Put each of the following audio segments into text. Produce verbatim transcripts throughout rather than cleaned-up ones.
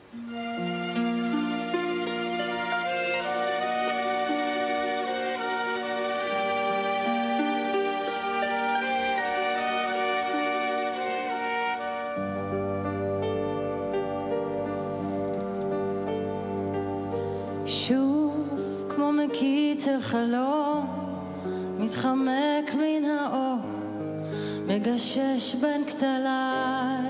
שוב כמו מקיץ אל חלום מתחמק מן האור מגשש בין כתליי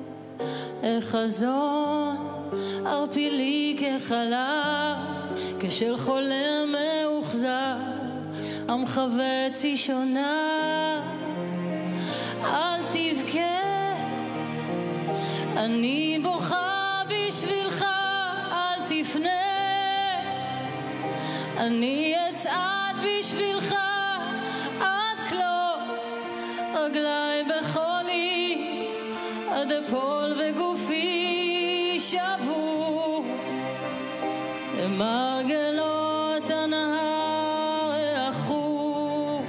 החזון ערפילי כחלם כשל חולם מאוחזר המחווץ היא שונה אל תבכה אני בוכה בשבילך אל תפנה אני אצעד בשבילך עד כלות רגליי בחולי עד אפול וגופי שבור למרגלות הנהר האחור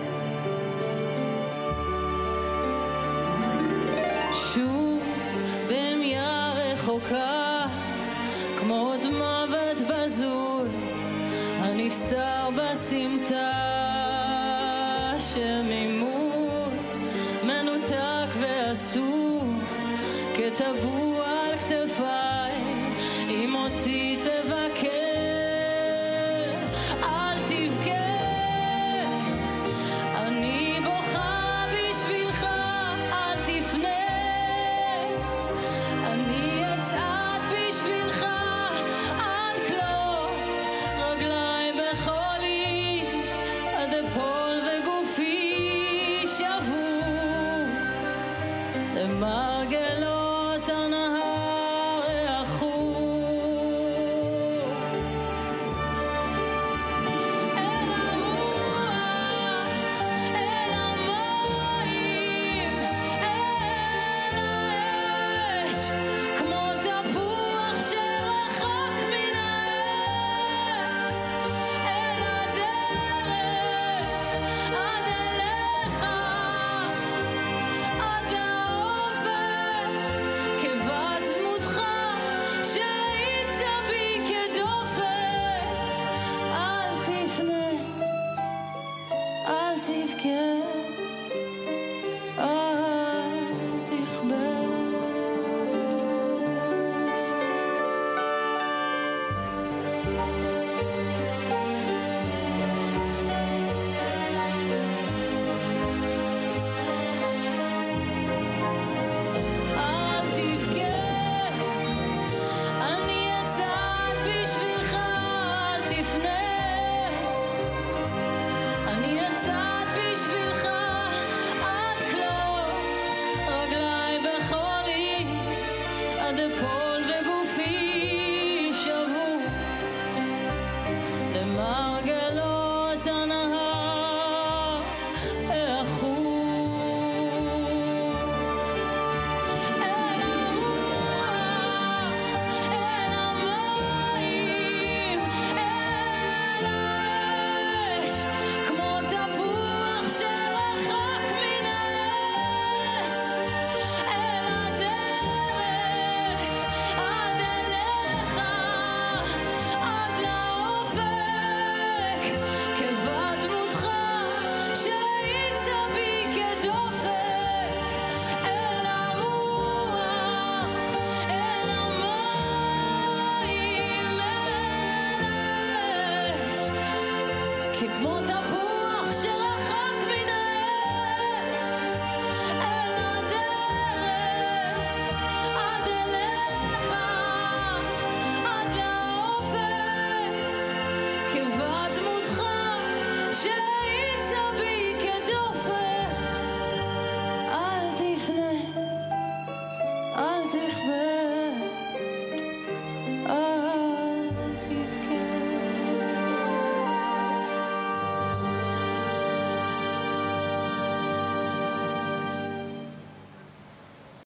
שוב במיה רחוקה כמו דמוות בזוי הנסתר בסמטה שממול מנותק ואסור כטבוע על כתפיי אם אותי תבקר אל תבכה אני בוכה בשבילך אל תפנה אני אצעד בשבילך עד כלות רגליי בחולי עד אפול וגופי שבור למרגלות הנהר האחור אל הרוח אל המים אל האש כמו תפוח שרחק מן העץ אל הדרך עד אליך עד לאופק כבת דמותך שהאיצה בי כדופק אל תפנה אל תבכה אל תכבה אל תבכה אני אצעד בשבילך אל תפנה אני אצעד בשבילך עד כלות רגליי בחולי עד אפול וגופי שבור למרגלות הנהר האחור אל הרוח אל המים אל האש כמו תפוח שרחק מן העץ אל הדרך עד אליך עד לאופק כבת דמותך שהאיצה בי כדופק אל הרוח אל המים אל האש כמו תפוח שרחק